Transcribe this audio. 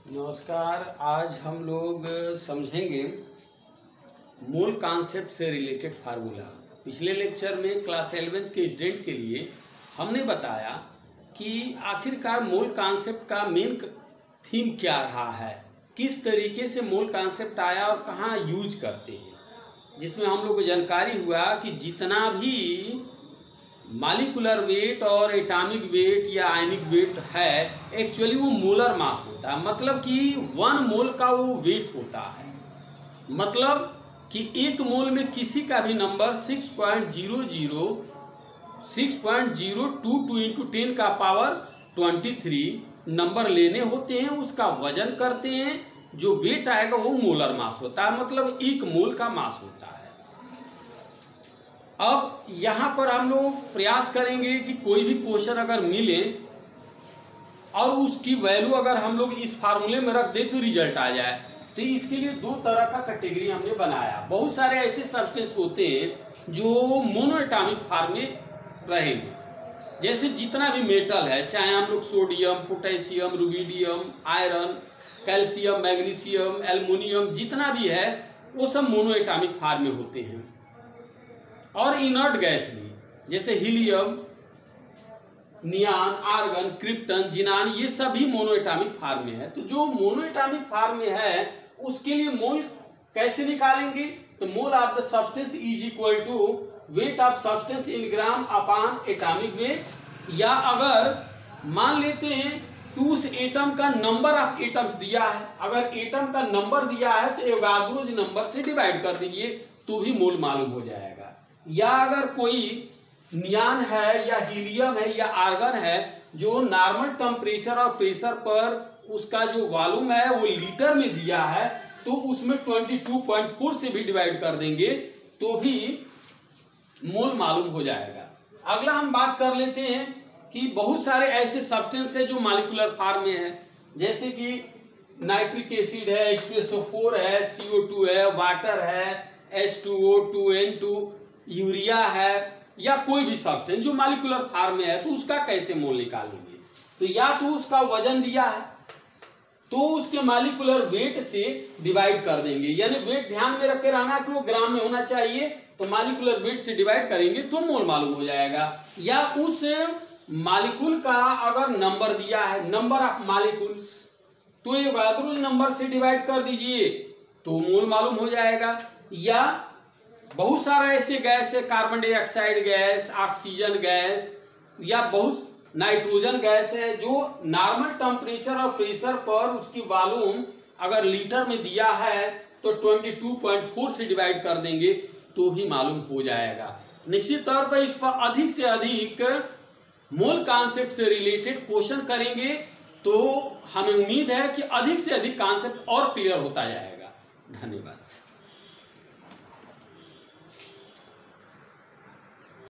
नमस्कार। आज हम लोग समझेंगे मोल कॉन्सेप्ट से रिलेटेड फार्मूला। पिछले लेक्चर में क्लास 11 के स्टूडेंट के लिए हमने बताया कि आखिरकार मोल कॉन्सेप्ट का मेन थीम क्या रहा है, किस तरीके से मोल कॉन्सेप्ट आया और कहाँ यूज करते हैं, जिसमें हम लोग को जानकारी हुआ कि जितना भी मॉलिक्यूलर वेट और एटॉमिक वेट या आयनिक वेट है, एक्चुअली वो मोलर मास होता है। मतलब कि 1 मोल का वो वेट होता है। मतलब कि 1 मोल में किसी का भी नंबर 6.022 इंटू 10 का पावर 23 नंबर लेने होते हैं, उसका वजन करते हैं, जो वेट आएगा वो मोलर मास होता है। मतलब 1 मोल का मास होता है। अब यहाँ पर हम लोग प्रयास करेंगे कि कोई भी क्वेश्चन अगर मिले और उसकी वैल्यू अगर हम लोग इस फार्मूले में रख दें तो रिजल्ट आ जाए। तो इसके लिए 2 तरह का कैटेगरी हमने बनाया। बहुत सारे ऐसे सब्सटेंस होते हैं जो मोनो एटॉमिक फॉर्म में रहेंगे। जैसे जितना भी मेटल है, चाहे हम लोग sodium, potassium, rubidium, iron, calcium, magnesium, aluminium, जितना भी है वो सब मोनो एटॉमिक फॉर्म में होते हैं। और इनर्ट गैस भी, जैसे helium, neon, argon, krypton, xenon, ये सभी मोनोएटॉमिक फॉर्म में है। तो जो मोनोएटॉमिक फॉर्म में है उसके लिए मोल कैसे निकालेंगे? तो mole of the substance is equal to weight of substance in gram upon atomic weight. या अगर मान लेते हैं तो उस एटम का नंबर ऑफ एटम्स दिया है, अगर एटम का नंबर दिया है तो एवोगाड्रो नंबर से डिवाइड कर दीजिए तो भी मोल मालूम हो जाएगा। या अगर कोई नियान है या हीलियम है या आर्गन है जो नॉर्मल टेम्परेचर और प्रेशर पर उसका जो वॉल्यूम है वो लीटर में दिया है, तो उसमें 22.4 से भी डिवाइड कर देंगे तो भी मोल मालूम हो जाएगा। अगला हम बात कर लेते हैं कि बहुत सारे ऐसे सब्सटेंस है जो मॉलिक्यूलर फॉर्म में है, जैसे कि नाइट्रिक एसिड है, H2SO4 है, CO2 है, वाटर है, H2O, 2N2, यूरिया है, या कोई भी सब्सटेंस जो मॉलिक्यूलर फॉर्म में है, तो उसका कैसे मोल निकालेंगे? तो या तो उसका वजन दिया है तो उसके मॉलिक्यूलर वेट से डिवाइड कर देंगे, यानी वेट ध्यान में रख के रहना कि वो ग्राम में होना चाहिए, तो मॉलिक्यूलर वेट से डिवाइड करेंगे तो मोल मालूम हो जाएगा। या उस मॉलिक्यूल का अगर नंबर दिया है, नंबर ऑफ मॉलिक्यूल्स, तो एवोगाड्रो नंबर से डिवाइड कर दीजिए तो मोल मालूम हो जाएगा। या बहुत सारा ऐसे गैस है, carbon dioxide gas, oxygen gas, या बहुत नाइट्रोजन गैस है जो नॉर्मल टेम्परेचर और प्रेशर पर उसकी वॉल्यूम अगर लीटर में दिया है तो 22.4 से डिवाइड कर देंगे तो ही मालूम हो जाएगा। निश्चित तौर पर इस पर अधिक से अधिक मोल कॉन्सेप्ट से रिलेटेड क्वेश्चन करेंगे तो हमें उम्मीद है कि अधिक से अधिक कॉन्सेप्ट और क्लियर होता जाएगा। धन्यवाद।